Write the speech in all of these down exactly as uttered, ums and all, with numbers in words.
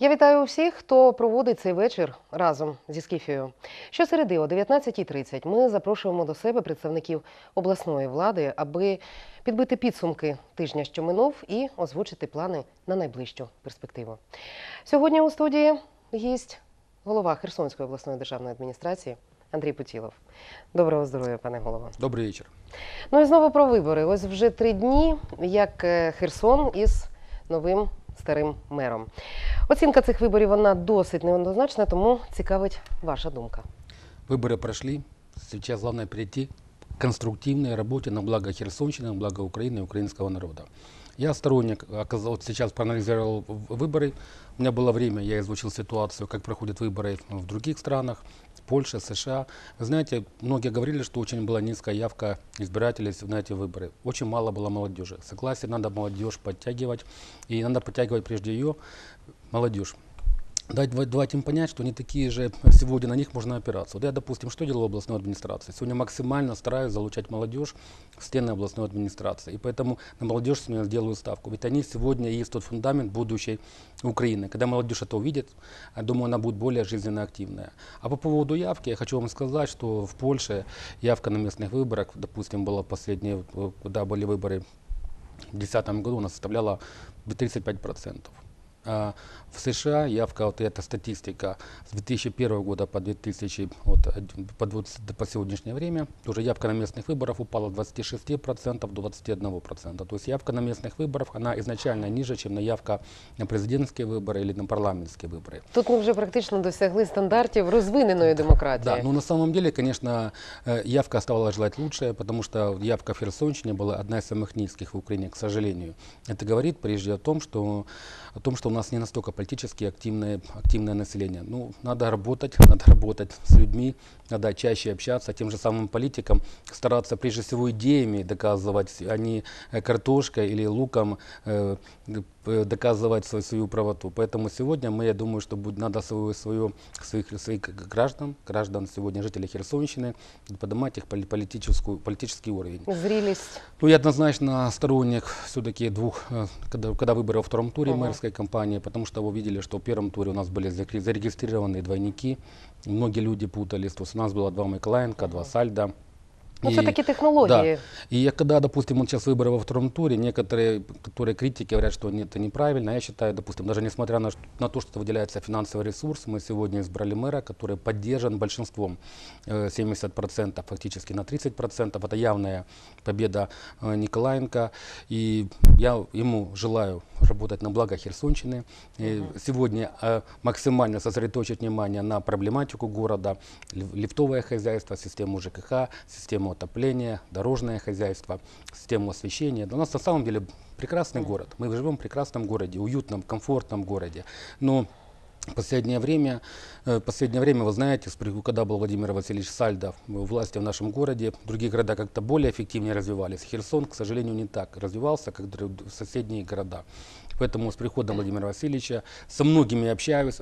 Я вітаю усіх, хто проводить цей вечір разом зі Скіфією. Щосереди о дев'ятнадцятій тридцять ми запрошуємо до себе представників обласної влади, аби підбити підсумки тижня, що минув, і озвучити плани на найближчу перспективу. Сьогодні у студії гість голова Херсонської обласної державної адміністрації Андрій Путілов. Доброго здоров'я, пане голово. Добрий вечір. Ну і знову про вибори. Ось вже три дні, як Херсон із новим старим мером. Оцінка цих виборів, вона досить неоднозначна, тому цікавить ваша думка. Выборы прошли. Сейчас главное перейти к конструктивной работе на благо Херсонщины, на благо Украины и украинского народа. Я сторонник, вот сейчас проанализировал выборы. У меня было время, я изучил ситуацию, как проходят выборы в других странах, Польша, США. Вы знаете, многие говорили, что очень была низкая явка избирателей на эти выборы. Очень мало было молодежи. Согласен, надо молодежь подтягивать. И надо подтягивать прежде ее, молодежь. Дать, давать им понять, что они такие же, сегодня на них можно опираться. Вот я, допустим, что делал в областной администрации? Сегодня максимально стараюсь залучать молодежь в стены областной администрации. И поэтому на молодежь сегодня сделаю ставку. Ведь они сегодня есть тот фундамент будущей Украины. Когда молодежь это увидит, я думаю, она будет более жизненно активная. А по поводу явки, я хочу вам сказать, что в Польше явка на местных выборах, допустим, была последние, когда были выборы в две тысячи десятом году, она составляла тридцать пять процентов. А в США явка, вот эта статистика с две тысячи первого года по, две тысячи, вот, по, двадцать, по сегодняшнее время, тоже явка на местных выборах упала с двадцати шести процентов до двадцати одного процента. То есть явка на местных выборах, она изначально ниже, чем на явка на президентские выборы или на парламентские выборы. Тут ми вже практично досягли стандартів розвиненої демократії. Да, но на самом деле, конечно, явка оставалась желать лучше, потому что явка в Херсонщине была одна из самых низких в Украине, к сожалению. Это говорит прежде о том, что, о том, что у нас не настолько политически активное, активное население. Ну, надо работать, надо работать с людьми, надо чаще общаться, тем же самым политикам, стараться прежде всего идеями доказывать, а не картошкой или луком э, доказывать свою, свою правоту. Поэтому сегодня мы, я думаю, что будет, надо свою, свою, своих, своих граждан, граждан сегодня, жителей Херсонщины, поднимать их политическую, политический уровень. Зрелость. Ну, я однозначно сторонник все-таки двух, когда, когда выборы во втором туре uh-huh. мэрской кампании, потому что вы видели, что в первом туре у нас были зарегистрированы двойники, многие люди путались, то есть у нас было два Миколаенко, uh-huh. два Сальда. Ну, это такие технологии. Да. И я, когда, допустим, вот сейчас выборы во втором туре, некоторые, которые критики говорят, что нет, это неправильно. Я считаю, допустим, даже несмотря на, на то, что выделяется финансовый ресурс, мы сегодня избрали мэра, который поддержан большинством, семьдесят процентов, фактически на тридцать процентов. Это явная победа Николаенко. И я ему желаю работать на благо Херсонщины. Uh-huh. Сегодня максимально сосредоточить внимание на проблематику города, лифтовое хозяйство, систему ЖКХ, систему отопления, дорожное хозяйство, систему освещения. У нас на самом деле прекрасный uh-huh. город. Мы живем в прекрасном городе, уютном, комфортном городе. Но в последнее время, последнее время, вы знаете, когда был Владимир Васильевич Сальдо у власти в нашем городе, другие города как-то более эффективнее развивались. Херсон, к сожалению, не так развивался, как соседние города. Поэтому с приходом Владимира Васильевича со многими общаюсь.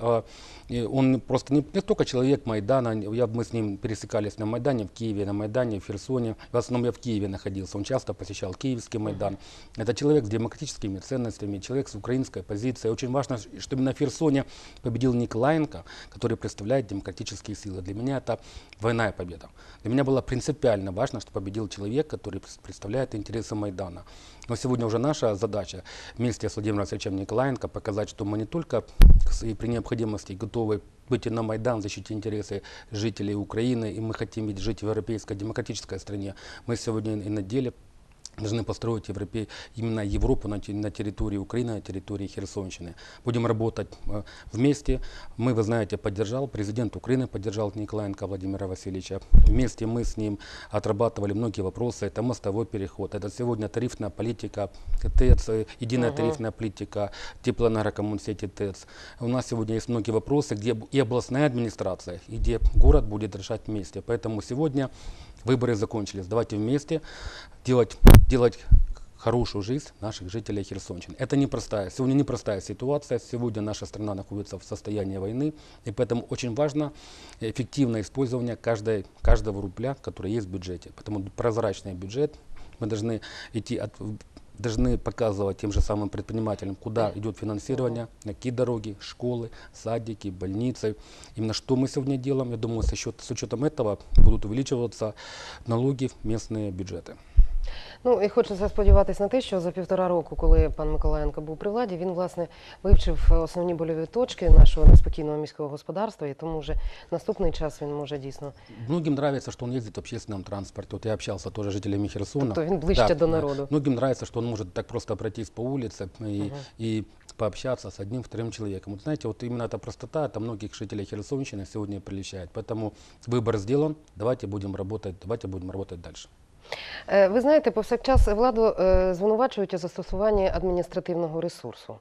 Он просто не, не только человек Майдана, я, мы с ним пересекались на Майдане в Киеве, на Майдане в Херсоне. В основном я в Киеве находился, он часто посещал Киевский Майдан. Это человек с демократическими ценностями, человек с украинской позицией. Очень важно, что именно в Херсоне победил Николаенко, который представляет демократические силы. Для меня это двойная победа. Для меня было принципиально важно, что победил человек, который представляет интересы Майдана. Но сегодня уже наша задача вместе с Владимиром Васильевичем Николаенко показать, что мы не только и при необходимости готовы выйти на Майдан, защитить интересы жителей Украины, и мы хотим ведь жить в европейской демократической стране. Мы сегодня и на деле должны построить Европе, именно Европу на, на территории Украины, на территории Херсонщины. Будем работать э, вместе. Мы, вы знаете, поддержал, президент Украины поддержал Николаенко Владимира Васильевича. Вместе мы с ним отрабатывали многие вопросы. Это мостовой переход, это сегодня тарифная политика, ТЭЦ, единая uh-huh. тарифная политика, теплоэнергокоммунсети ТЭЦ. У нас сегодня есть многие вопросы, где и областная администрация, и где город будет решать вместе. Поэтому сегодня выборы закончились. Давайте вместе делать, делать хорошую жизнь наших жителей Херсонщины. Это непростая, сегодня непростая ситуация. Сегодня наша страна находится в состоянии войны. И поэтому очень важно эффективное использование каждой, каждого рубля, который есть в бюджете. Поэтому прозрачный бюджет. Мы должны идти от должны показывать тем же самым предпринимателям, куда идет финансирование, на какие дороги, школы, садики, больницы. Именно что мы сегодня делаем, я думаю, с, счет, с учетом этого будут увеличиваться налоги в местные бюджеты. Ну і хочеться сподіватися на те, що за півтора року, коли пан Миколаєнко був при владі, він, власне, вивчив основні больові точки нашого неспокійного міського господарства, і тому вже наступний час він може дійсно... Многим нравится, что он ездит в общественном транспорте. Вот я общался тоже с жителями Херсона. Тобто він ближче Да, до народу. Многим нравится, что он может так просто пройтись по улице и, Мгм. и пообщаться с одним, вторым человеком. Вот знаете, вот именно эта простота, это многих жителей Херсонщины сегодня прельщает. Поэтому выбор сделан, давайте будем работать, давайте будем работать дальше. Е, Ви знаєте, повсякчас владу е, звинувачують у застосуванні адміністративного ресурсу.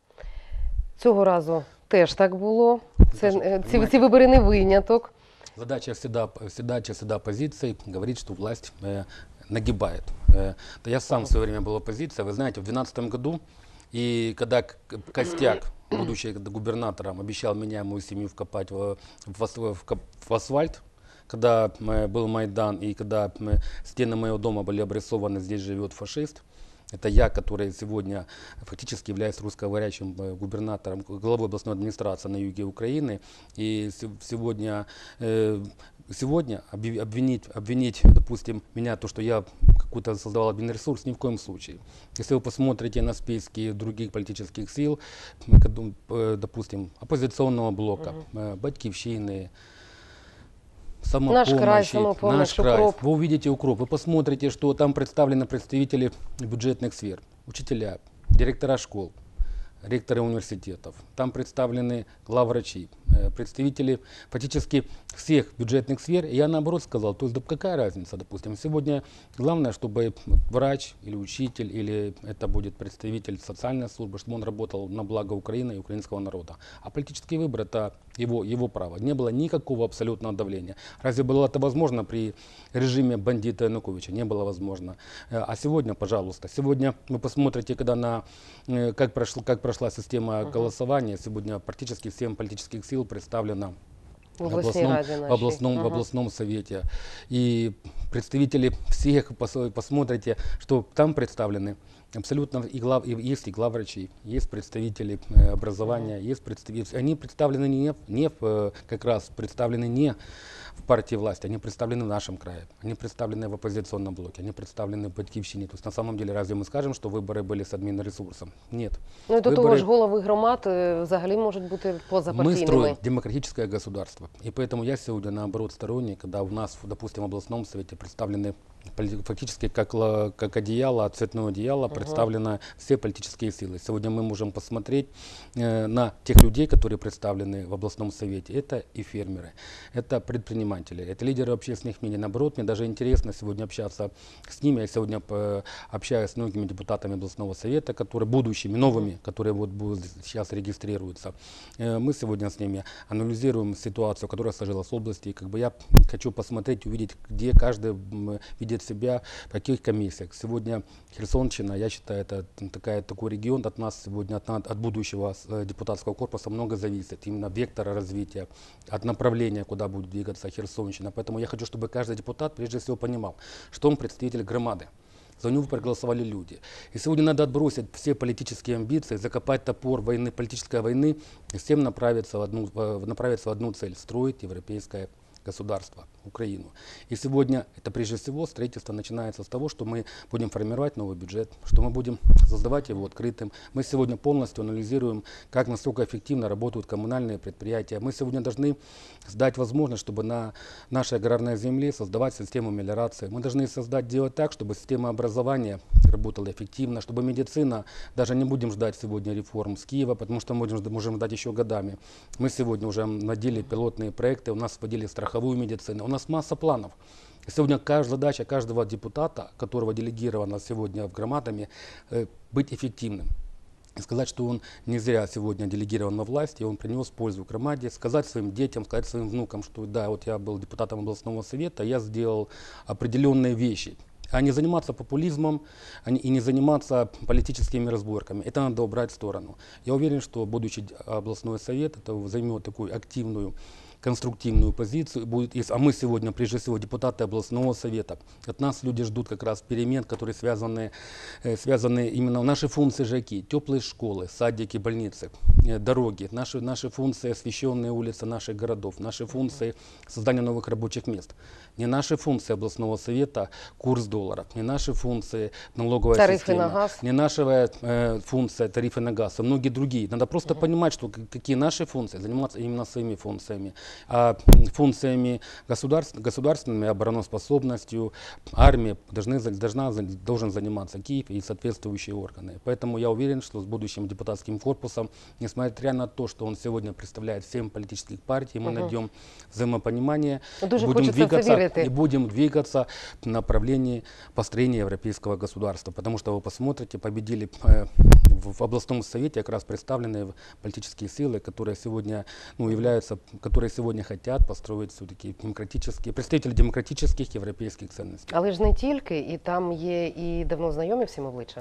Цього разу теж так було. Це, Даже, е, ці, понимаете, ці вибори не виняток. Задача всегда, задача всегда оппозиции говорит, что власть э, нагибает. Э, да я сам в свое время был оппозиция. Вы знаете, в две тысячи двенадцатом году, и когда К- Костяк, будучи губернатором, обещал меня и мою семью вкопать в, в, ас- в кап- в асфальт, когда э, был Майдан и когда э, стены моего дома были обрисованы, здесь живет фашист, это я, который сегодня фактически являюсь русскоговорящим э, губернатором, главой областной администрации на юге Украины. И се- сегодня, э, сегодня объяв- обвинить, обвинить, допустим, меня, то, что я какой-то создавал админресурс, ни в коем случае. Если вы посмотрите на списки других политических сил, м, кад- э, допустим, оппозиционного блока, э, Батькивщины, самопомощи, край, «Самопомощь», наш край. «Укроп». Вы увидите укроп, вы посмотрите, что там представлены представители бюджетных сфер, учителя, директора школ, ректоры университетов. Там представлены главврачи, э, представители практически всех бюджетных сфер. И я наоборот сказал, то есть да какая разница, допустим, сегодня главное, чтобы врач или учитель, или это будет представитель социальной службы, чтобы он работал на благо Украины и украинского народа. А политический выбор это его, его право. Не было никакого абсолютного давления. Разве было это возможно при режиме бандита Януковича? Не было возможно. Э, А сегодня, пожалуйста, сегодня вы посмотрите, когда на, э, как, прошла, как прошла система Мгм. голосования, сегодня практически семь политических сил представлено В в обласній областном, раді в нашій. областном, в Ага. областном совете. И представители всех, пос- посмотрите, что там представлены абсолютно и глав, и есть и главврачи, есть представители э, образования, есть представители. Они представлены не, в- не в, э, как раз представлены не в партии власти, они представлены в нашем крае, они представлены в оппозиционном блоке, они представлены в Батькивщине. То есть на самом деле разве мы скажем, что выборы были с админресурсом? Нет. Ну і до того Вибори- ж голови громад е, взагалі можуть бути Мы позапартійними. строим демократическое государство. И поэтому я сегодня, наоборот, сторонник, когда у нас, допустим, в областном совете представлены поли- фактически как, ла- как одеяло, цветное одеяло, представлены все политические силы. Сегодня мы можем посмотреть э, на тех людей, которые представлены в областном совете. Это и фермеры, это предприниматели, это лидеры общественных мнений. Наоборот, мне даже интересно сегодня общаться с ними. Я сегодня э, общаюсь с многими депутатами областного совета, которые будущими, новыми, которые вот будут сейчас регистрируются. Э, Мы сегодня с ними анализируем ситуацию, которая сложилась в области. И как бы я хочу посмотреть, увидеть, где каждый м, видит себя, в каких комиссиях. Сегодня Херсонщина, я считаю, это такая, такой регион от нас сегодня, от, от будущего э, депутатского корпуса много зависит. Именно вектора развития, от направления, куда будет двигаться Херсонщина. Поэтому я хочу, чтобы каждый депутат прежде всего понимал, что он представитель громады. За него проголосовали люди. И сегодня надо отбросить все политические амбиции, закопать топор войны, политической войны, и всем направиться в одну, э, направиться в одну цель – строить европейское государство, Украину. И сегодня это прежде всего строительство начинается с того, что мы будем формировать новый бюджет, что мы будем создавать его открытым. Мы сегодня полностью анализируем, как насколько эффективно работают коммунальные предприятия. Мы сегодня должны дать возможность, чтобы на нашей аграрной земле создавать систему мелиорации. Мы должны создать, делать так, чтобы система образования работала эффективно, чтобы медицина, даже не будем ждать сегодня реформ с Киева, потому что мы можем, можем ждать еще годами. Мы сегодня уже надели пилотные проекты, у нас вводили страховую медицину, у нас масса планов. И сегодня каждая задача каждого депутата, которого делегировано сегодня в громадами, э, быть эффективным. И сказать, что он не зря сегодня делегирован на власть, и он принес пользу громаде, сказать своим детям, сказать своим внукам, что да, вот я был депутатом областного совета, я сделал определенные вещи. А не заниматься популизмом а не- и не заниматься политическими разборками. Это надо убрать в сторону. Я уверен, что будущий областной совет это займет такую активную конструктивную позицию. Будет, если- а мы сегодня, прежде всего, депутаты областного совета, от нас люди ждут как раз перемен, которые связаны, э, связаны именно в наши функции ЖЭКи, теплые школы, садики, больницы, э, дороги, наши, наши функции освещенные улицы наших городов, наши функции создания новых рабочих мест. Не наши функции областного совета курс доллара, не наши функции налоговая Тарифы система, на газ. не наша э, функция тарифы на газ, а многие другие. Надо просто понимать, что к- какие наши функции, заниматься именно своими функциями. А функциями государств, государственными, обороноспособностью, армии должны, за- должна, за- должен заниматься Киев и соответствующие органы. Поэтому я уверен, что с будущим депутатским корпусом, несмотря на то, что он сегодня представляет семь политических партий, мы найдем взаимопонимание, Дуже будем хочеться в це двигаться, вірити. и будем двигаться в направлении построения европейского государства. Потому что вы посмотрите, победили э, в, в областном совете как раз представленные политические силы, которые сегодня, ну, являются, которые сегодня хотят построить все-таки демократические, представители демократических европейских ценностей. Але ж не тільки, і там є і давно знайомі всім обличчя.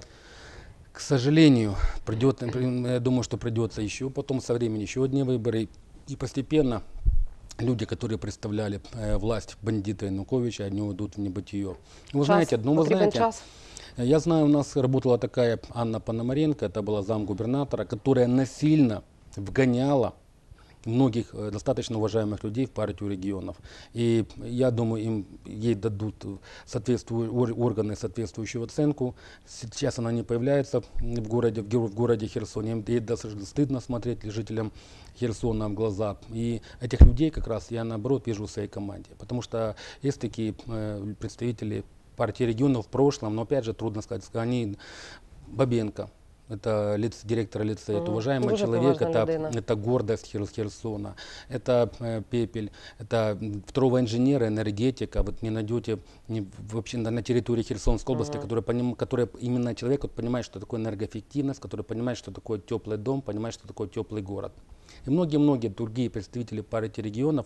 К сожалению, придет, я думаю, что придется еще потом со временем еще одни выборы. И постепенно люди, которые представляли э, власть бандита Януковича, они уйдут в небытие. Вы Час, знаете, ну, вы потрібен знаете, час. я знаю, у нас работала такая Анна Пономаренко, это была замгубернатора, которая насильно вгоняла многих э, достаточно уважаемых людей в партию регионов. И я думаю, им, ей дадут соответствующие органы соответствующую оценку. Сейчас она не появляется в городе, в, геро- в городе Херсоне. Им- Ей достаточно стыдно смотреть жителям Херсона в глаза. И этих людей как раз я наоборот вижу в своей команде. Потому что есть такие э, представители партии регионов в прошлом, но опять же трудно сказать, они Бабенко. Это лиц, директор лицея, это Мгм. уважаемый Дуже человек, поважна это, людина. это гордость Хер- Херсона, это э, Пепель, это м, второго инженера, энергетика. Вот не найдете не, вообще на, на территории Херсонской области, Мгм. который, поним, который именно человек вот, понимает, что такое энергоэффективность, который понимает, что такое теплый дом, понимает, что такое теплый город. И многие-многие другие представители партии регионов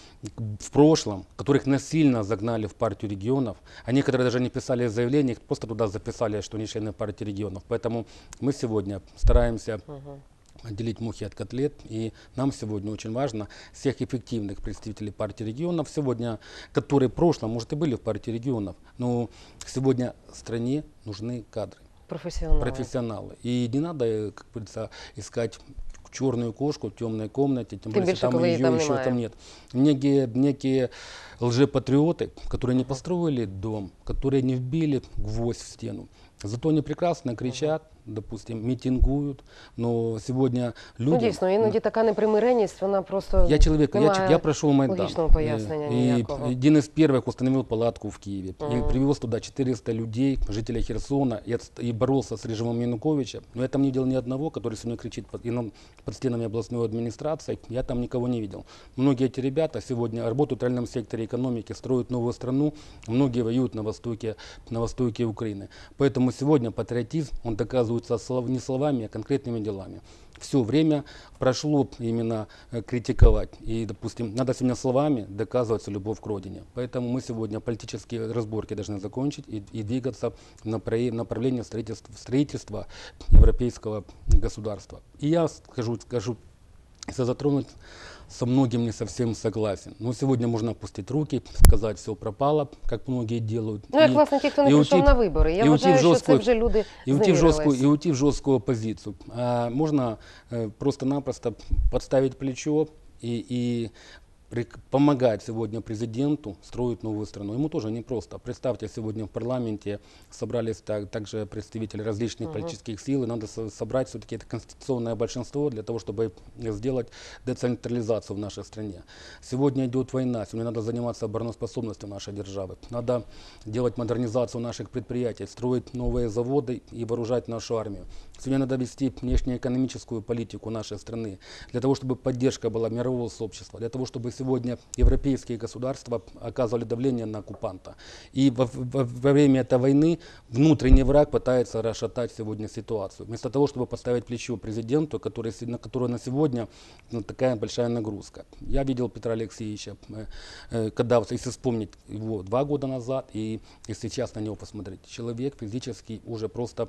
в прошлом, которых насильно загнали в партию регионов, а некоторые даже не писали заявление, их просто туда записали, что они члены партии регионов. Поэтому мы сегодня стараемся Мгм. отделить мухи от котлет, и нам сегодня очень важно всех эффективных представителей партии регионов, сегодня, которые в прошлом, может, и были в партии регионов, но сегодня стране нужны кадры, Професіонали. профессионалы. И не надо, э, как говорится, искать черную кошку в темной комнате, тем Тем более, больше, если там коли ее її там еще немає. там нет. Некие, некие лжепатриоты, которые не построили дом, которые не вбили гвоздь в стену, зато они прекрасно кричат, допустим, митингуют, но сегодня люди... Ну, дійсно, іноді така непримиренність, вона просто Я человек, я, немає ч- я прошел Майдан. логічного пояснення Э, ніякого. И один из первых установил палатку в Киеве. И Мгм. привез туда четыреста людей, жителей Херсона, и, отст- и боролся с режимом Януковича. Но я там не видел ни одного, который сегодня кричит под, и нам- под стенами областной администрации. Я там никого не видел. Многие эти ребята сегодня работают в реальном секторе экономики, строят новую страну. Многие воюют на востоке, на востоке Украины. Поэтому сегодня патриотизм, он доказывается слов- не словами, а конкретными делами. Все время прошло именно э, критиковать. И, допустим, надо сегодня словами доказывать любовь к родине. Поэтому мы сегодня политические разборки должны закончить и, и двигаться в направе- направлении строительства, строительства европейского государства. И я скажу, скажу, если затронуть, со многим не совсем согласен. Но сегодня можно опустить руки, сказать, все пропало, как многие делают. Ну, як, И- власне, ті, хто не і прийшов уйти- на вибори. Я і уйти в вважаю, що це жорстку- вже люди и уйти, в жесткую, и зневірились. уйти в жесткую позицию. А можно э, просто-напросто подставить плечо и, и при- помогать сегодня президенту строить новую страну. Ему тоже непросто. Представьте, сегодня в парламенте собрались так- также представители различных Мгм. политических сил, и надо со- собрать все-таки это конституционное большинство для того, чтобы сделать децентрализацию в нашей стране. Сегодня идет война, сегодня надо заниматься обороноспособностью нашей державы. Надо делать модернизацию наших предприятий, строить новые заводы и вооружать нашу армию. Сегодня надо вести внешнеэкономическую политику нашей страны, для того, чтобы поддержка была мирового сообщества, для того, чтобы сегодня европейские государства оказывали давление на оккупанта. И во, во- во время этой войны внутренний враг пытается расшатать сегодня ситуацию. Вместо того, чтобы поставить плечо президенту, который, се- на которого на сегодня ну, такая большая нагрузка. Я видел Петра Алексеевича, э, э, когда, вот если вспомнить его два года назад и, и сейчас на него посмотреть, человек физически уже просто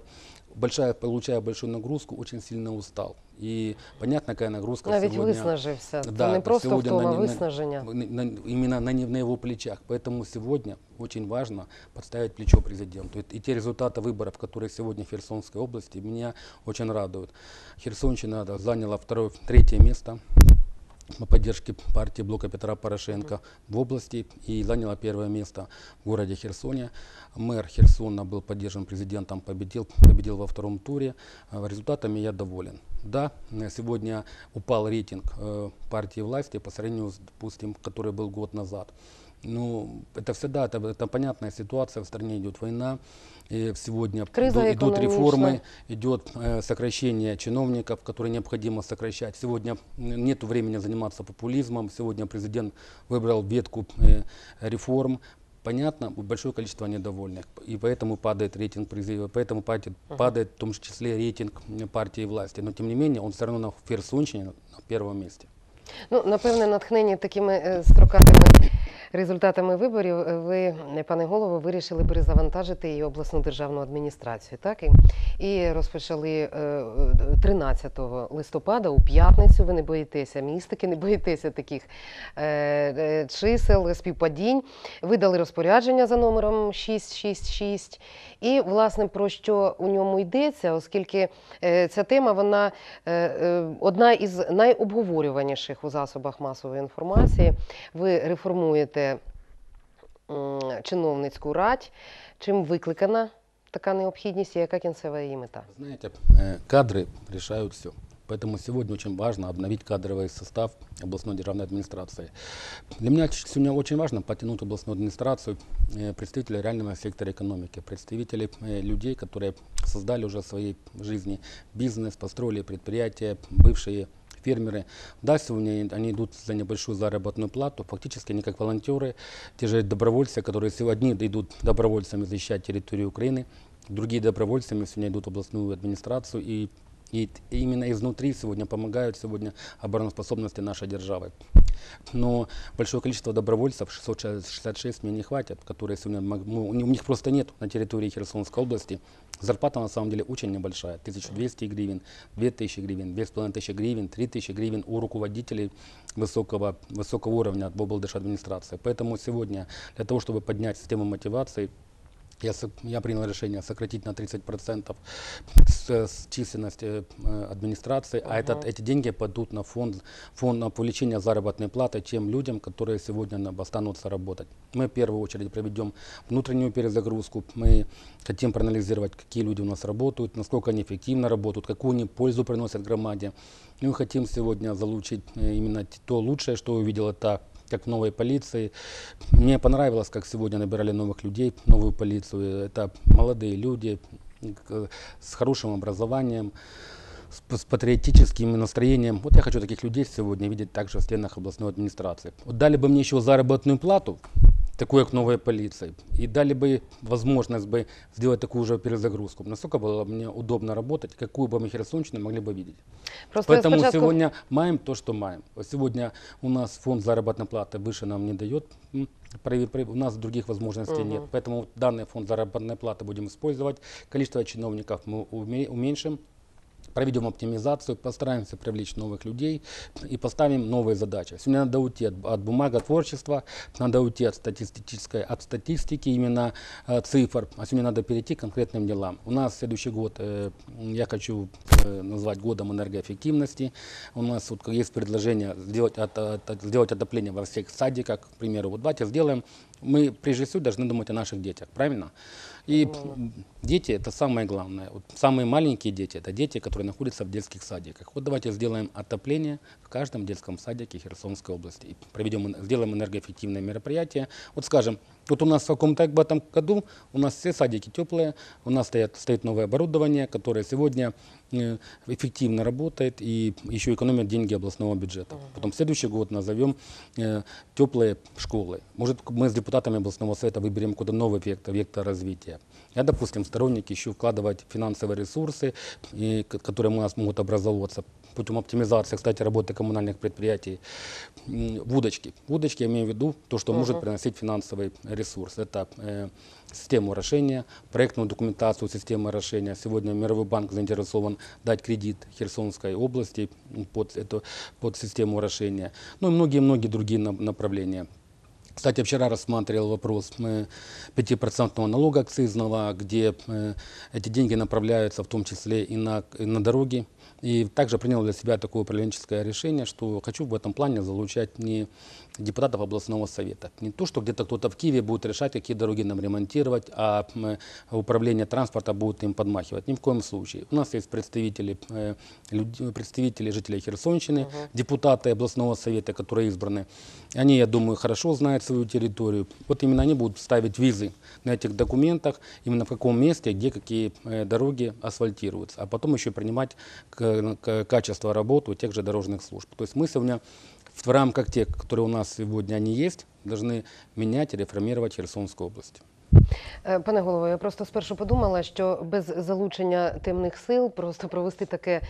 большая, получая большую нагрузку, очень сильно устал. И понятно, какая нагрузка Навіть сегодня. виснажився. Це Да, не это просто сегодня втома, на, не- виснаження. на- на- именно на, не- на его плечах. Поэтому сегодня очень важно подставить плечо президенту. И, и те результаты выборов, которые сегодня в Херсонской области, меня очень радуют. Херсонщина да, заняла второе, третье место по поддержке партии Блока Петра Порошенко в области и заняла первое место в городе Херсоне. Мэр Херсона был поддержан президентом, победил, победил во втором туре. Э, Результатами я доволен. Да, э, сегодня упал рейтинг э, партии власти по сравнению с, допустим, который был год назад. Ну, это всегда, это, это понятная ситуация, в стране идет война, и сегодня Криза идут, идут реформы, экономичная. идет э, сокращение чиновников, которые необходимо сокращать. Сегодня нет времени заниматься популизмом, сегодня президент выбрал ветку э, реформ. Понятно, большое количество недовольных, и поэтому падает рейтинг призыва, поэтому падает, падает в том числе рейтинг э, партии власти. Но тем не менее, он все равно на Херсонщине на первом месте. Ну, напевне, натхнені такими е, строкатими результатами виборів, е, ви, е, пане голово, вирішили перезавантажити і обласну державну адміністрацію, так? І, і розпочали е, тринадцятого листопада, у п'ятницю, ви не боїтеся містики, не боїтеся таких е, е, чисел, співпадінь. Видали розпорядження за номером шість шість шість. І, власне, про що у ньому йдеться, оскільки е, ця тема, вона е, е, одна із найобговорюваніших у засобах масової інформації. Ви реформуєте м, чиновницьку радь. Чим викликана така необхідність і яка кінцева її мета? Знаете, э, кадры решают все. Поэтому сегодня очень важно обновить кадровый состав областной державной администрации. Для меня ч- сегодня очень важно потянуть областную администрацию э, представителей реального сектора экономики, представителей э, людей, которые создали уже в своей жизни бизнес, построили предприятия, бывшие фермеры. Да, сегодня они идут за небольшую заработную плату, фактически они как волонтеры, те же добровольцы, которые сегодня идут добровольцами защищать территорию Украины, другие добровольцами сегодня идут в областную администрацию и И т- именно изнутри сегодня помогают сегодня обороноспособности нашей державы. Но большое количество добровольцев, шестьсот шестьдесят шесть, мне не хватит, которые сегодня, мог- ну, у них- у них просто нет на территории Херсонской области. Зарплата на самом деле очень небольшая, тысяча двести гривен, две тысячи гривен, две с половиной тысячи гривен, три тысячи гривен у руководителей высокого, высокого уровня в облдержадминистрации. Поэтому сегодня для того, чтобы поднять систему мотивации, я, со- я принял решение сократить на тридцать процентов с, с численность э, э, администрации, а этот, эти деньги пойдут на фонд, фонд на увеличение заработной платы тем людям, которые сегодня на- останутся работать. Мы в первую очередь проведем внутреннюю перезагрузку, мы хотим проанализировать, какие люди у нас работают, насколько они эффективно работают, какую они пользу приносят громаде. Мы хотим сегодня залучить э, именно т- то лучшее, что увидел это как в новой полиции. Мне понравилось, как сегодня набирали новых людей в новую полицию. Это молодые люди к- с хорошим образованием, с, п- с патриотическим настроением. Вот я хочу таких людей сегодня видеть также в стенах областной администрации. Вот дали бы мне еще заработную плату, такую как новой полиции, и дали бы возможность бы сделать такую же перезагрузку. Насколько было мне удобно работать, какую бы мы Херсонщину могли бы видеть. Просто Поэтому спочатку... сегодня маем то, что маем. Вот сегодня у нас фонд заработной платы выше нам не дает. М, при- при- У нас других возможностей нет. Поэтому данный фонд заработной платы будем использовать. Количество чиновников мы уме- уменьшим. Проведем оптимизацию, постараемся привлечь новых людей и поставим новые задачи. Сегодня надо уйти от, от бумаготворчества, надо уйти от статистической, от статистики именно э, цифр, а сегодня надо перейти к конкретным делам. У нас следующий год, э, я хочу э, назвать годом энергоэффективности. У нас вот есть предложение сделать, от, от- от- сделать отопление во всех садиках, к примеру. Вот давайте сделаем. Мы прежде всего должны думать о наших детях, правильно? И м, дети это самое главное. Вот самые маленькие дети это дети, которые находятся в детских садиках. Вот давайте сделаем отопление в каждом детском садике Херсонской области. И проведем, эн- сделаем энергоэффективное мероприятие. Вот скажем, вот у нас в каком-то в этом году у нас все садики теплые, у нас стоят, стоит новое оборудование, которое сегодня э, эффективно работает и еще экономит деньги областного бюджета. Потом в следующий год назовем э, теплые школы. Может, мы с депутатами областного совета выберем какой-то новый вектор, вектор развития. Я, допустим, сторонник еще вкладывать финансовые ресурсы, и, к- которые у нас могут образовываться путем оптимизации, кстати, работы коммунальных предприятий, м, в удочки. В удочки я имею в виду то, что может приносить финансовый ресурс. ресурс. Это э, систему орошения, проектную документацию системы орошения. Сегодня Мировой банк заинтересован дать кредит Херсонской области под, эту, под систему орошения. Ну и многие-многие другие направления. Кстати, вчера рассматривал вопрос э, пятипроцентного налога акцизного, где э, эти деньги направляются в том числе и на, и на дороги. И также принял для себя такое управленческое решение, что хочу в этом плане залучать не депутатов областного совета. Не то, что где-то кто-то в Киеве будет решать, какие дороги нам ремонтировать, а э, управление транспорта будет им подмахивать. Ни в коем случае. У нас есть представители, э, люди, представители жителей Херсонщины, uh-huh. депутаты областного совета, которые избраны. Они, я думаю, хорошо знают свою территорию. Вот именно они будут ставить визы на этих документах, именно в каком месте, где какие э, дороги асфальтируются. А потом еще принимать к, к, качество работы тех же дорожных служб. То есть мы сегодня в рамках тех, которые у нас сегодня они есть, должны менять и реформировать Херсонскую область. Пане голово, я просто спершу подумала, що без залучення темних сил просто провести таке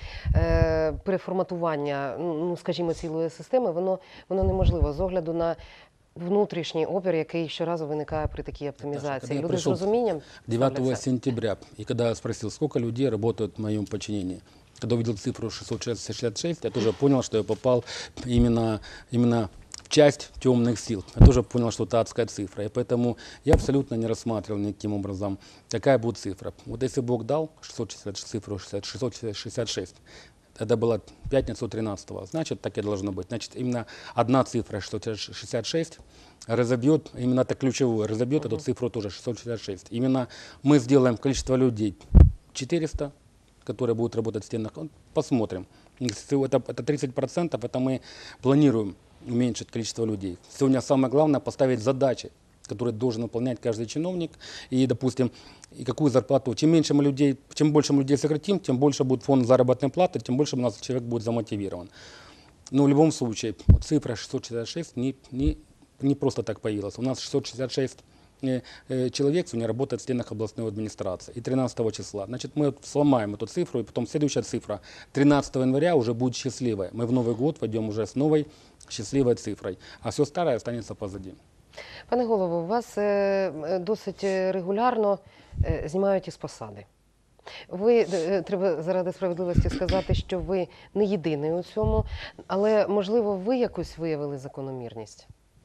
е, переформатування, ну, скажімо, цілої системи, воно, воно неможливо з огляду на внутрішній опір, який щоразу виникає при такій оптимізації. Люди з розумінням девятого сентября, и когда я спросил, сколько людей работают в моем подчинении, когда увидел цифру шестьсот шестьдесят шесть, я тоже понял, что я попал именно, именно в часть темных сил. Я тоже понял, что это адская цифра. И поэтому я абсолютно не рассматривал никаким образом, какая будет цифра. Вот если Бог дал шестьсот шестьдесят, цифру шестьсот шестьдесят шесть, это была пятница тринадцатого, значит, так и должно быть. Значит, именно одна цифра шестьсот шестьдесят шесть разобьет, именно это ключевое, разобьет uh-huh. эту цифру тоже шестьсот шестьдесят шесть. Именно мы сделаем количество людей четыреста, которые будут работать в стенах, посмотрим. Это, это тридцать процентов, это мы планируем уменьшить количество людей. Сегодня самое главное поставить задачи, которые должен выполнять каждый чиновник. И, допустим, и какую зарплату. Чем меньше мы людей, чем больше мы людей сократим, тем больше будет фонд заработной платы, тем больше у нас человек будет замотивирован. Но в любом случае, вот цифра шестьсот шестьдесят шесть не, не, не просто так появилась. У нас шестьсот шестьдесят шесть человек сегодня работает в стенах областной администрации. И тринадцатого числа. Значит, мы сломаем эту цифру, и потом следующая цифра тринадцатого января уже будет счастливая. Мы в Новый год войдем уже с новой счастливой цифрой. А все старое останется позади. Пане голово, вас досить регулярно знімають із посади. Ви, треба заради справедливості сказати, що ви не єдиний у цьому, але, можливо, ви якось виявили закономірність?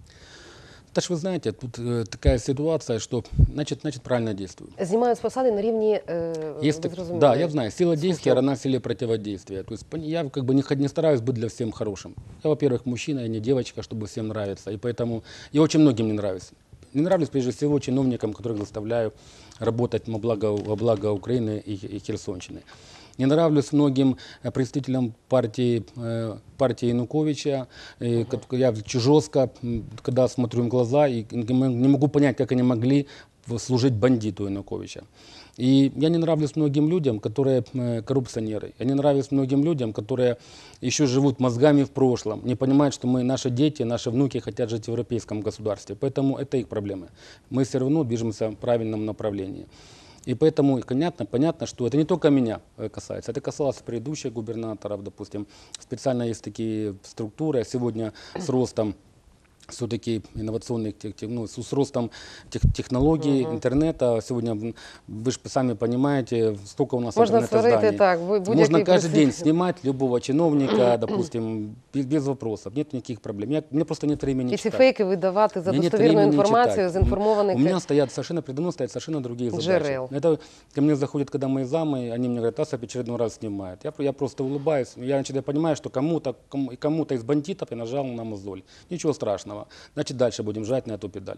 Так вы знаете, тут э, такая ситуация, что значит, значит правильно действую. Знімають з посади на рівні, э, Есть, да, я знаю, сила действия равна силе противодействия. То есть я как бы не, не стараюсь быть для всем хорошим. Я, во-первых, мужчина, я не девочка, чтобы всем нравиться. И поэтому я очень многим не нравлюсь. Не нравлюсь прежде всего чиновникам, которых заставляю работать во благо, во благо Украины и, и Херсонщины. Не нравлюсь многим представителям партии, партии Януковича. Uh-huh. Я жестко, когда смотрю им в глаза, и не могу понять, как они могли служить бандиту Януковича. И я не нравлюсь многим людям, которые коррупционеры. Я не нравлюсь многим людям, которые еще живут мозгами в прошлом, не понимают, что мы, наши дети, наши внуки хотят жить в европейском государстве. Поэтому это их проблемы. Мы все равно движемся в правильном направлении. И поэтому понятно, понятно, что это не только меня касается, это касалось предыдущих губернаторов, допустим. Специально есть такие структуры, сегодня с ростом все-таки инновационных, ну, с ростом тех, технологий, uh-huh. интернета. Сегодня, вы же сами понимаете, сколько у нас интернет-изданий. Так, можно каждый день снимать любого чиновника, допустим, без, без вопросов. Нет никаких проблем. Я, у меня просто нет времени и читать. И фейки выдавать за достовірну інформацію з інформованих... У меня стоят совершенно, предо мной стоят совершенно другие задачи. Джерел. Это ко мне заходят, когда мои замы, они мне говорят, Асап очередной раз снимает. Я, я просто улыбаюсь. Я, значит, я понимаю, что кому-то кому, кому-то из бандитов я нажал на мозоль. Ничего страшного. Значить, далі будемо жати на ту педаль.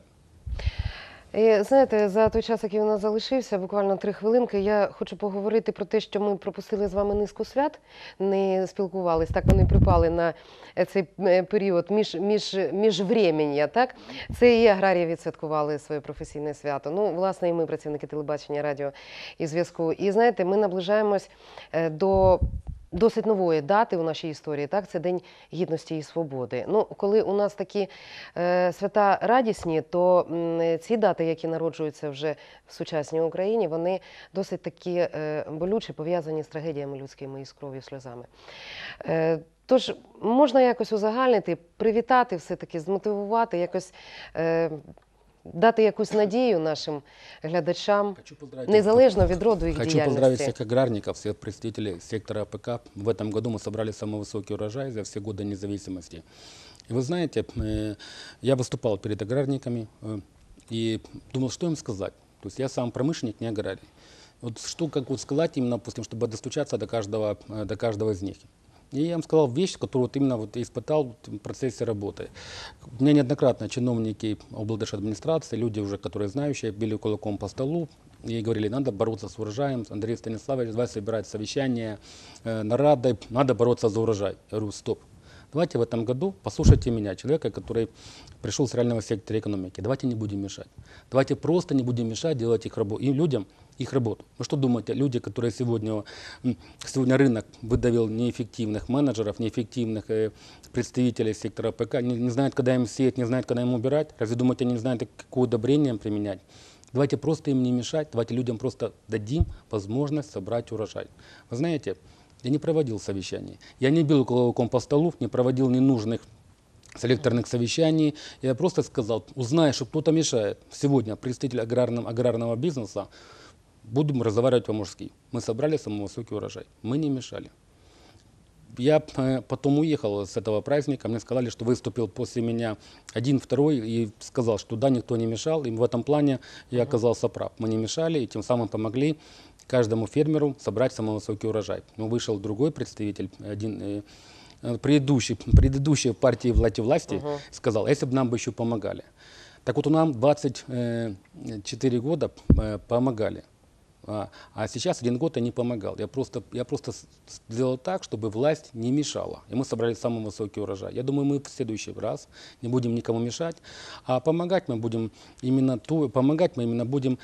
І, знаєте, за той час, який у нас залишився, буквально три хвилинки, я хочу поговорити про те, що ми пропустили з вами низку свят, не спілкувались, так вони припали на цей період між, між, міжвреміння, так? Це і аграрії відсвяткували своє професійне свято. Ну, власне, і ми, працівники телебачення, радіо і зв'язку. І, знаєте, ми наближаємось до досить нової дати у нашій історії, так, це День Гідності і Свободи. Ну, коли у нас такі е, свята радісні, то м, ці дати, які народжуються вже в сучасній Україні, вони досить такі е, болючі, пов'язані з трагедіями людськими і з кров'ю, сльозами. Е, тож, можна якось узагальнити, привітати все-таки, змотивувати, якось е, дати якусь надію нашим глядачам, Хочу поздравить, незалежно від роду їх Хочу поздравить діяльності. всех аграрников, всех представителей сектора АПК. В этом году мы собрали самый высокий урожай за все годы независимости. И вы знаете, э, я выступал перед аграрниками э, и думал, что им сказать. То есть я сам промышленник, не аграрий. Вот что, как вот сказать именно, допустим, чтобы достучаться до каждого, э, до каждого из них. И я им сказал вещь, которую вот именно вот испытал вот в процессе работы. У меня неоднократно чиновники облдержадминистрации, люди уже, которые знающие, били кулаком по столу и говорили, надо бороться с урожаем. Андрей Станиславович, давай собирать совещание, э, нарады, надо бороться за урожай. Я говорю, стоп. Давайте в этом году послушайте меня, человека, который пришел с реального сектора экономики. Давайте не будем мешать. Давайте просто не будем мешать делать их работу, и людям их работу. Вы что думаете, люди, которые сегодня, м, сегодня рынок выдавил неэффективных менеджеров, неэффективных э, представителей сектора АПК, не, не знают, когда им сеять, не знают, когда им убирать? Разве думаете, они не знают, какое удобрение им применять? Давайте просто им не мешать, давайте людям просто дадим возможность собрать урожай. Вы знаете, я не проводил совещаний, я не бил кулаком по столу, не проводил ненужных селекторных совещаний. Я просто сказал, узнай, что кто-то мешает. Сегодня представитель аграрного, аграрного бизнеса, будем разговаривать по-мужски. Мы собрали самый высокий урожай, мы не мешали. Я э, потом уехал с этого праздника, мне сказали, что выступил после меня один, второй, и сказал, что да, никто не мешал, и в этом плане я оказался прав. Мы не мешали, и тем самым помогли каждому фермеру собрать самый высокий урожай. Но вышел другой представитель, один э, э, предыдущий, предыдущей партии власти, власти Uh-huh. сказал, если бы нам бы еще помогали. Так вот, нам двадцать четыре года э, помогали. А, а сейчас один год я не помогал. Я просто, я просто с- сделал так, чтобы власть не мешала. И мы собрали самый высокий урожай. Я думаю, мы в следующий раз не будем никому мешать, а помогать мы будем именно то, помогать мы именно будем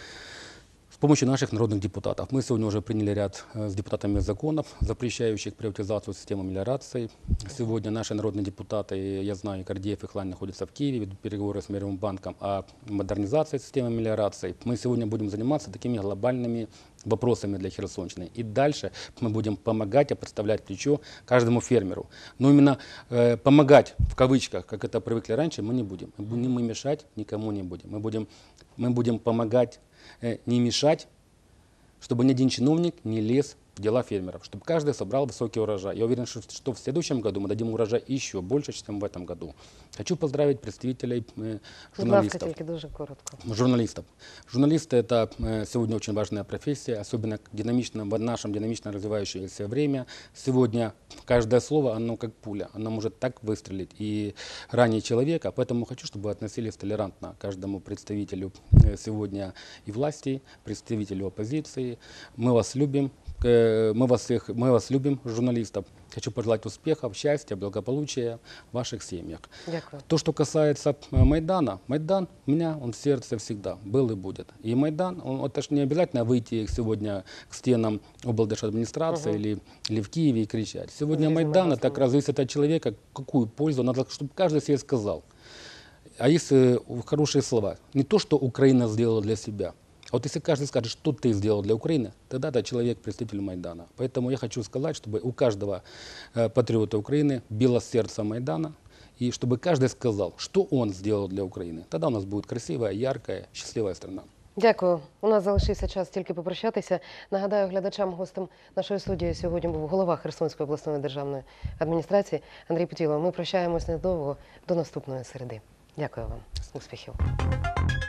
с помощью наших народных депутатов. Мы сегодня уже приняли ряд э, с депутатами законов, запрещающих приватизацию системы мелиорации. Сегодня наши народные депутаты, я знаю, и Гордеев, и Хлань находятся в Киеве, ведут переговоры с Мировым банком о модернизации системы мелиорации. Мы сегодня будем заниматься такими глобальными вопросами для Херсонщины. И дальше мы будем помогать и подставлять плечо каждому фермеру. Но именно э, помогать, в кавычках, как это привыкли раньше, мы не будем. Мы, будем- мы мешать никому не будем. Мы будем, мы будем помогать, э, не мешать, чтобы ни один чиновник не лез в дела фермеров, чтобы каждый собрал высокий урожай. Я уверен, что, что в следующем году мы дадим урожай еще больше, чем в этом году. Хочу поздравить представителей э, Будь ласка, журналистов. тільки дуже коротко. Журналистов. Журналисты – это э, сегодня очень важная профессия, особенно динамично, в нашем динамично развивающемся время. Сегодня каждое слово, оно как пуля, оно может так выстрелить и ранить человека. Поэтому хочу, чтобы вы относились толерантно к каждому представителю э, сегодня и власти, представителю оппозиции. Мы вас любим, э, мы вас всех, мы вас любим, журналистов. Хочу пожелать успехов, счастья, благополучия в ваших семьях. Дякую. То, что касается э, Майдана, Майдан у меня, он в сердце всегда был и будет. И Майдан, он, это ж не обязательно выйти сегодня к стенам облдержадминистрации Мгм. или, или в Киеве и кричать. Сегодня Жизнь Майдан, на это как раз зависит от человека, какую пользу, надо, чтобы каждый себе сказал. А если э, хорошие слова, не то, что Украина сделала для себя, а вот если каждый скажет, что ты сделал для Украины, тогда это человек представитель Майдана. Поэтому я хочу сказать, чтобы у каждого э, патриота Украины било сердце Майдана, и чтобы каждый сказал, что он сделал для Украины. Тогда у нас будет красивая, яркая, счастливая страна. Дякую. У нас залишився час тільки попрощатися. Нагадаю глядачам, гостем нашої студії сьогодні був голова Херсонської обласної державної адміністрації Андрій Путілов. Ми прощаємось недовго до наступної середи. Дякую вам. Успіхів.